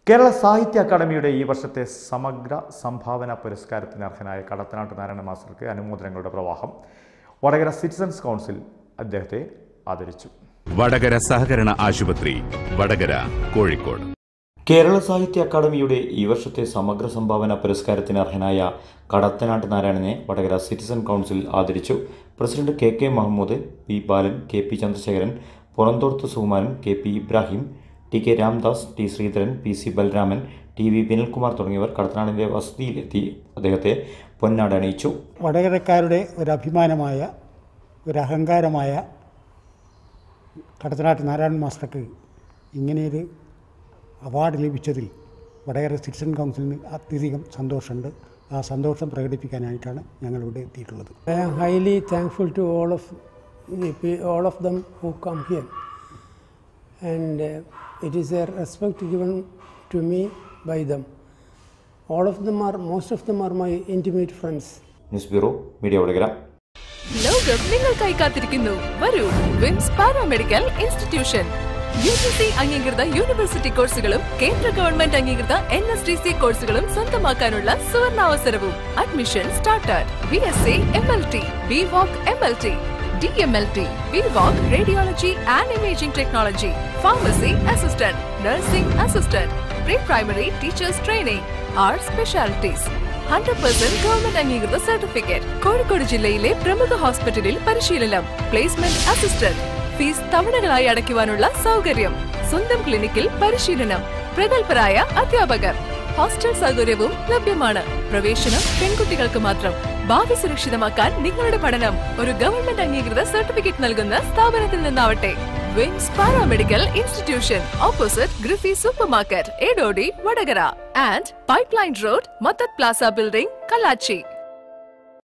കേരള സാഹിത്യ അക്കാദമിയുടെ ഈ വർഷത്തെ സമഗ്ര സംഭാവന പുരസ്കാരത്തിന് അർഹനായ കടത്തനാട്ട് നാരായണ മാസ്റ്റർക്ക് അനുമോദനങ്ങളുടെ പ്രവാഹം. വടകര സിറ്റിസൺസ് കൗൺസിൽ അദ്ദേഹത്തെ ആദരിച്ചു. വടകര സഹകരണ ആശുപത്രി, വടകര, കോഴിക്കോട്. കേരള സാഹിത്യ അക്കാദമിയുടെ ഈ വർഷത്തെ സമഗ്ര സംഭാവന പുരസ്കാരത്തിന് അർഹനായ കടത്തനാട്ട് നാരായണനെ വടകര സിറ്റിസൺ കൗൺസിൽ ആദരിച്ചു. President K Mahamood, P Balan, K P Chandrasekharan, Puranthorth Sukumaran, K P Ibrahim, T K Ramdas, T Sreedharan, P C Balraman, T V Vinalkumar തുടങ്ങിയവർ കടത്തനാടിൻ്റെ വസതിയിലെത്തി അദ്ദേഹത്തെ പൊന്നാട അണിയിച്ചു. വടകരക്കാരുടെ ഒരു അഭിമാനമായ ഒരു അഹങ്കാരമായ കടത്തനാട്ട് നാരായണൻ മാസ്റ്റർക്ക് ഇങ്ങനെയൊരു അവാർഡ് ലഭിച്ചതിൽ വടകര സിറ്റിസൺ കൗൺസിലിന് അത്യധികം സന്തോഷമുണ്ട്. ആ സന്തോഷം പ്രകടിപ്പിക്കാനായിട്ടാണ് ഞങ്ങളിവിടെ എത്തിയിട്ടുള്ളത്. I am highly thankful to all of them who come here, and it is a respect given to me by them. Most of them are my intimate friends. News bureau, media Vadakara. ലോകം നിങ്ങൾക്കായി കാത്തിരിക്കുന്നു. വരൂ, Vims paramedical institution. UGC അംഗീകൃത university കോഴ്സുകളും കേന്ദ്ര government അംഗീകൃത NSDC കോഴ്സുകളും സ്വന്തമാക്കാനുള്ള സുവർണാവസരവും. Admission started. BSc MLT, BVOC MLT, DMLT, BVOC radiology and imaging technology, pharmacy assistant, nursing assistant, pre primary teachers training, ആർ സ്പെഷ്യാലിറ്റീസ്. 100% ഗവൺമെന്റ് അംഗീകൃത സർട്ടിഫിക്കറ്റ്. കോഴിക്കോട് ജില്ലയിലെ പ്രമുഖ ഹോസ്പിറ്റലിൽ പരിശീലനം. Placement assistant. ഫീസ് തവണകളായി അടയ്ക്കുവാനുള്ള സൗകര്യം. സ്വന്തം ക്ലിനിക്കിൽ പരിശീലനം. പ്രഗത്ഭരായ അധ്യാപകർ. ഹോസ്റ്റൽ സൗകര്യവും ലഭ്യമാണ്. പ്രവേശനം പെൺകുട്ടികൾക്ക് മാത്രം. ഭാവി സുരക്ഷിതമാക്കാൻ നിങ്ങളുടെ പഠനം ഒരു ഗവൺമെന്റ് അംഗീകൃത സർട്ടിഫിക്കറ്റ് നൽകുന്ന സ്ഥാപനത്തിൽ നിന്നാവട്ടെ. Vims paramedical institution, opposite Griffy supermarket, Edodi, Vadakara, and pipeline road, Mathath plaza building, Kallachi.